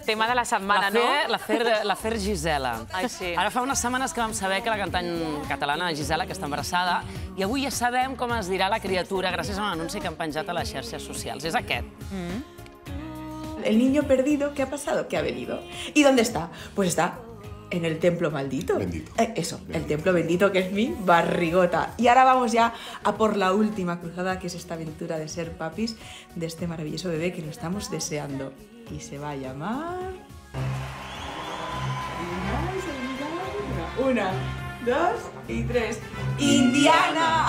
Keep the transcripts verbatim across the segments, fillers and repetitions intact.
Tema de la setmana, no? L'afer Gisela. Ai, sí. Ara fa unes setmanes que vam saber que la cantant catalana Gisela, que està embarassada, i avui ja sabem com es dirà la criatura gràcies a un anunci que han penjat a les xarxes socials. És aquest. El niño perdido, ¿qué ha pasado? ¿Qué ha venido? ¿Y dónde está? Pues está en el templo maldito. Bendito. Eh, eso, bendito. El templo bendito, que es mi barrigota. Y ahora vamos ya a por la última cruzada, que es esta aventura de ser papis de este maravilloso bebé que lo estamos deseando. Y se va a llamar... Una, dos y tres. ¡Indiana!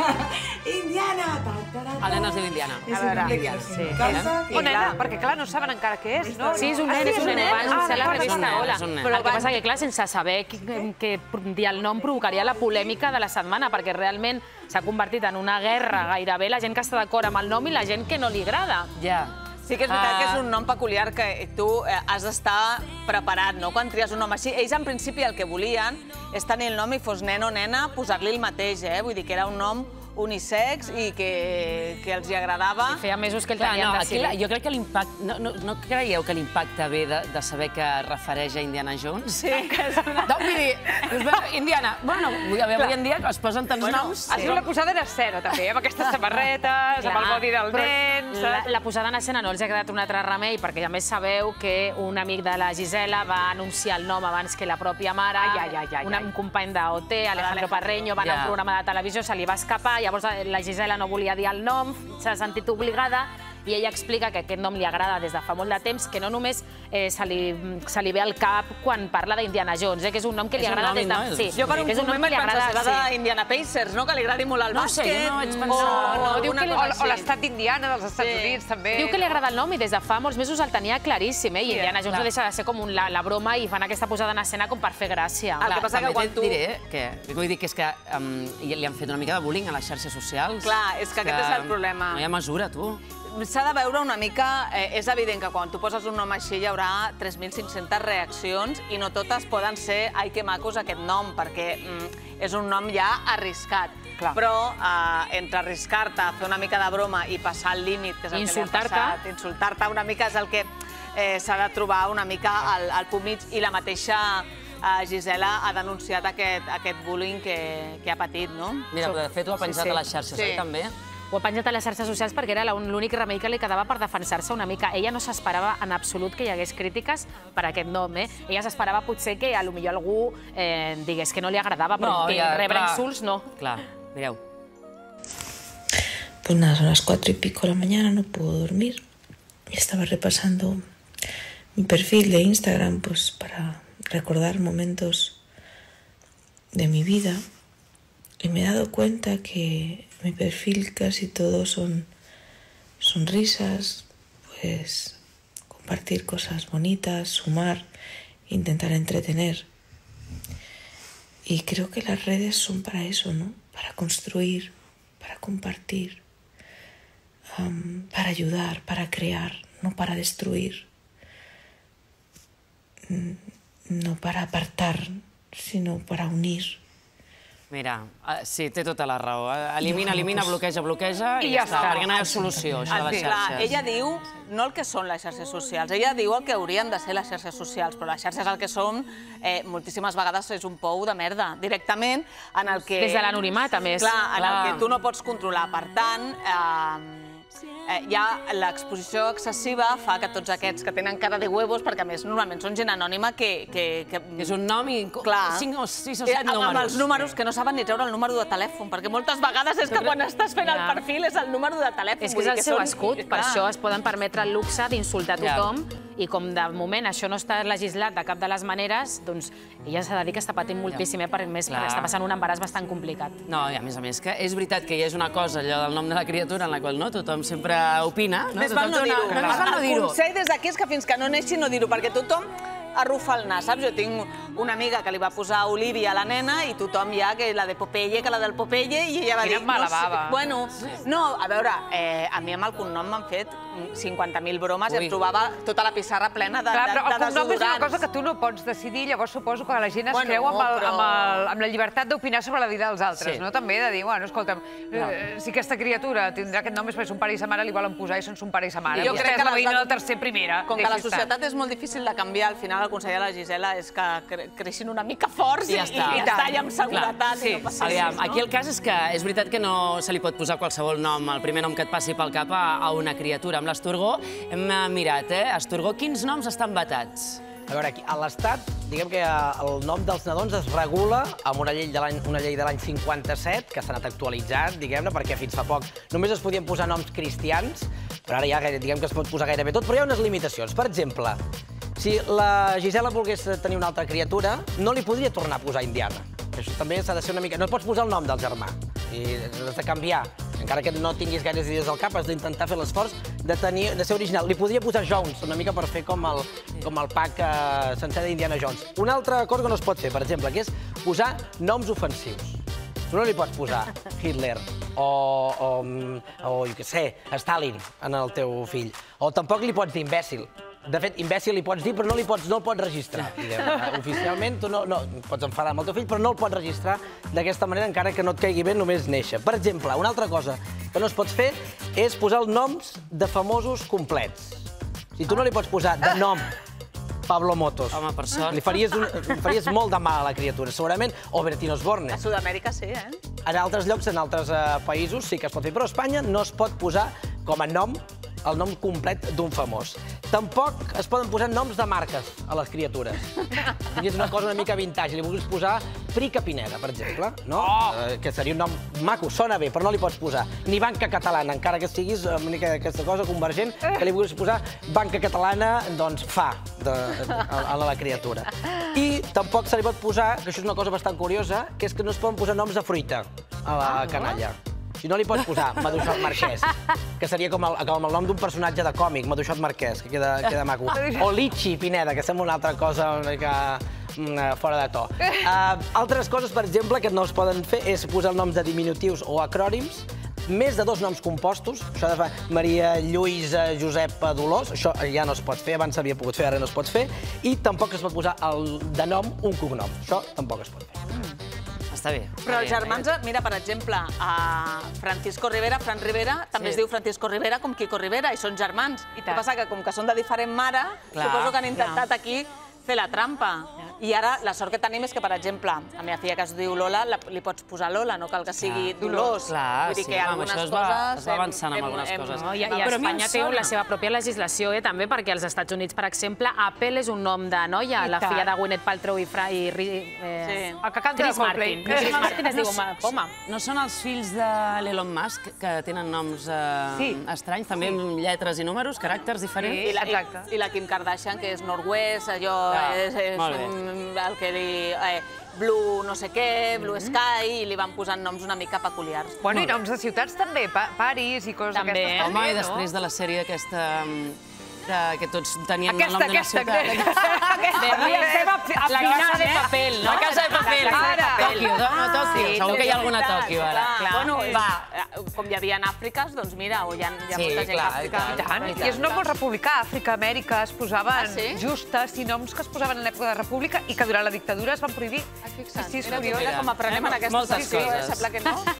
¡Indiana! Helena es diu Indiana. És un nombre que nos encanta. O nena, perquè clar, no saben encara què és, no? Sí, és un nen, és un nen. Va ser la revista Hola. Però el que passa que, clar, sense saber que dir el nom provocaria la polèmica de la setmana, perquè realment s'ha convertit en una guerra gairebé la gent que està d'acord amb el nom i la gent que no li agrada. Ja. Sí que és veritat que és un nom peculiar que tu has d'estar preparat, no?, quan tries un nom així. Ells, en principi, el que volien és tenir el nom i fos nen o nena, posar-li el mateix, eh? Vull dir que era un nom unisex i que els hi agradava. Sí, feia mesos que el tenien decidit. Jo crec que l'impacte... No creieu que l'impacte ve de saber que es refereix a Indiana Jones? Sí. No, vull dir, Indiana... Bueno, avui en dia es posen tants noms... La posada en escena, també, amb aquestes samarretes, amb el body del nen... La posada en escena no els ha quedat un altre remei, perquè a més sabeu que un amic de la Gisela va anunciar el nom abans que la pròpia mare, un company d'O T, Alejandro Parreño, va anar a un programa de televisió, se li va escapar, llavors la Gisela no volia dir el nom, s'ha sentit obligada, i ella explica que aquest nom li agrada des de fa molt de temps, que no només se li ve al cap quan parla d'Indiana Jones, que és un nom que li agrada des de... Jo per un moment vaig pensar que serà d'Indiana Pacers, no?, que li agradi molt el bàsquet. No sé, jo no vaig pensar... O l'estat d'Indiana dels Estats Units, també. Diu que li agrada el nom i des de fa molts mesos el tenia claríssim, i Indiana Jones no deixa de ser com la broma i fan aquesta posada en escena com per fer gràcia. El que passa que quan tu... Diré que... Vull dir que és que li han fet una mica de bullying a les xarxes socials. Clar, és que aquest és el problema. No hi ha mesura, tu. S'ha de veure una mica... És evident que quan tu poses un nom així hi haurà tres mil cinc-centes reaccions i no totes poden ser ai, que macos aquest nom, perquè és un nom ja arriscat. Però entre arriscar-te, fer una mica de broma i passar el límit, que és el que li ha passat, insultar-te una mica és el que s'ha de trobar una mica al punt mig, i la mateixa Gisela ha denunciat aquest bullying que ha patit, no? Mira, de fet ho ha penjat a les xarxes, oi, també? Ho ha penjat a les xarxes socials perquè era l'únic remei que li quedava per defensar-se una mica. Ella no s'esperava en absolut que hi hagués crítiques per aquest nom. Ella s'esperava potser que potser algú digués que no li agradava, però que rebre insults no. Clar, mireu. Pues nada, son las cuatro y pico de la mañana, no puedo dormir. Y estaba repasando mi perfil de Instagram pues para recordar momentos de mi vida. Y me he dado cuenta que mi perfil casi todo son sonrisas, pues compartir cosas bonitas, sumar, intentar entretener. Y creo que las redes son para eso, ¿no? Para construir, para compartir, um, para ayudar, para crear, no para destruir, no para apartar, sino para unir. Mira, sí, té tota la raó. Elimina, elimina, bloqueja, bloqueja i ja està, perquè no hi ha solució, això de les xarxes. Ella diu no el que són les xarxes socials, ella diu el que haurien de ser les xarxes socials, però les xarxes el que són moltíssimes vegades és un pou de merda, directament, en el que... Des de l'anonimat, a més. Clar, en el que tu no pots controlar. Per tant, ja l'exposició excessiva fa que tots aquests que tenen cara de huevos, perquè a més normalment són gent anònima que... És un nom i cinc o sis o set números. Amb els números que no saben ni treure el número de telèfon, perquè moltes vegades és que quan estàs fent el perfil és el número de telèfon. És que és el seu escut, per això es poden permetre el luxe d'insultar tothom, i com de moment això no està legislat de cap de les maneres, doncs ella s'ha de dir que està patint moltíssim, perquè està passant un embaràs bastant complicat. No, i a més a més que és veritat que hi és una cosa, allò del nom de la criatura, en la qual tothom sempre opina. Més val no dir-ho. El consell des d'aquí és que fins que no neixi no dir-ho, perquè tothom arrufa el nas, saps? Jo tinc una amiga que li va posar Olivia a la nena i tothom ja, que la de Popeye, que la del Popeye, i ella va dir... Quina mala bava. Bueno, no, a veure, a mi amb el cognom m'han fet cinquanta mil bromes i em trobava tota la pissarra plena de Clar, però el cognom és una desodorants. cosa que tu no pots decidir, llavors suposo que la gent es Bueno, creu amb, el, però- amb, el, amb la llibertat d'opinar sobre la vida dels altres, Sí. no? També de dir, bueno, escolta'm, eh, si aquesta criatura tindrà aquest nom és perquè son pare i sa mare li volen posar i són son pare i sa mare. Jo Vostè crec és que la les veïna dades- del tercer primera. Com que la deixi estar. societat és molt difícil de canviar, al final el consell de la Gisela és que cre- creixin una mica forts I i, ja i, està. i, I està, tant. i amb seguretat. Sí, i no passa Aviam, res, no? aquí el cas és que és veritat que no se li pot posar qualsevol nom, el primer nom que et passi pel cap a, a una criatura. Amb l'Asturgó hem eh, mirat, eh? Asturgó, quins noms estan vetats? A veure, aquí, a l'Estat, diguem que el nom dels nadons es regula amb una llei de l'any una llei de l'any cinquanta-set, que s'ha anat actualitzant, diguem-ne, perquè fins fa poc només es podien posar noms cristians, però ara ja diguem que es pot posar gairebé tot, però hi ha unes limitacions. Per exemple, si la Gisela volgués tenir una altra criatura, no li podria tornar a posar Indiana. Això també s'ha de ser una mica... No pots posar el nom del germà, i has de canviar. Encara que no tinguis gaires idees al cap, has d'intentar fer l'esforç de, tenir, de ser original. Li podria posar Jones, una mica per fer com el, com el pack eh, sencer d'Indiana Jones. Una altra cosa que no es pot fer, per exemple, que és posar noms ofensius. Tu no li pots posar Hitler o, o, o jo què sé, Stalin en el teu fill. O tampoc li pots dir imbècil. De fet, imbècil li pots dir, però no, li pots, no el pots registrar. Diguem. Oficialment, tu no, no pots enfadar amb el teu fill, però no el pots registrar d'aquesta manera, encara que no et caigui bé només néixer. Per exemple, una altra cosa que no es pot fer és posar els noms de famosos complets. Si tu no li pots posar de nom Pablo Motos, Home, per sort. li faries, un, li faries molt de mal a la criatura, segurament, o Bertín Osborne. A Sud-amèrica sí, eh? En altres llocs, en altres eh, països, sí que es pot fer, però a Espanya no es pot posar com a nom el nom complet d'un famós. Tampoc es poden posar noms de marques a les criatures. És una cosa una mica vintage. Li vulguis posar Prica Pineda, per exemple, no? Eh, que seria un nom maco, sona bé, però no li pots posar ni Banca Catalana, encara que siguis una mica aquesta cosa convergent, que li vulguis posar Banca Catalana, doncs fa de, a, a la criatura. I tampoc se li pot posar, que això és una cosa bastant curiosa, que és que no es poden posar noms de fruita a la canalla. Si no li pots posar Maduixot Marquès, que seria com el, com el nom d'un personatge de còmic, Maduixot Marquès, que queda, queda maco. O Litchi Pineda, que sembla una altra cosa una mica mm, fora de to. Uh, altres coses, per exemple, que no es poden fer és posar noms de diminutius o acrònims, més de dos noms compostos, això de fa Maria Lluïsa Josepa Dolors, això ja no es pot fer, abans s'havia pogut fer, ara no es pot fer, i tampoc es pot posar el, de nom un cognom, això tampoc es pot fer. Està bé. Però els germans, mira, per exemple, a Francisco Rivera, Fran Rivera, també es diu Francisco Rivera com Quico Rivera, i són germans. I què passa? Que com que són de diferent mare, suposo que han intentat aquí fer la trampa. I ara la sort que tenim és que, per exemple, a la meva filla que es diu Lola, li pots posar Lola, no cal que sigui Dolors. Clar, Vull dir sí, que home, algunes això es va- coses es va avançant amb hem- algunes hem- coses. No, i, i Però a mi em Espanya té sona. la seva pròpia legislació, eh, també, perquè als Estats Units, per exemple, Apple és un nom de noia, I la tant. filla de Gwyneth Paltrow i, Fra, i Ri- eh, Sí. El que canta Chris de Coldplay. Martin. Chris Martin es diu No, Poma. No són els fills de l'Elon Musk, que tenen noms eh, Sí. estranys, també amb lletres i números, caràcters diferents? I la, Exacte. i, I la Kim Kardashian, que és Northwest, allò Clar, és, és molt bé. un, el que li... Eh, Blue no sé què, Blue Sky, i li van posant noms una mica peculiars. Bueno, i noms de ciutats també, pa París i coses També, d'aquestes. Home, i no? després de la sèrie aquesta... de, que tots tenien Aquesta, el nom d'una aquesta, ciutat. aquesta. La La casa de papel, no? La casa de papel. La casa de papel. Tòquio, no, Tòquio. Sí, Segur que hi ha és alguna a veritat, Tòquio, ara. clar. Bueno, és- va, com hi havia en Àfrica, doncs mira, o hi ha, hi ha Sí, molta gent clar, a Àfrica. i I tant, i és nom molt republicà. Àfrica, Amèrica, es posaven Ah, sí? justes i noms que es posaven en l'època de república i que durant la dictadura es van prohibir. Sí, sí, és Mira, curiós. mira com aprenem en aquesta Moltes secció, eh? coses. Sembla que no.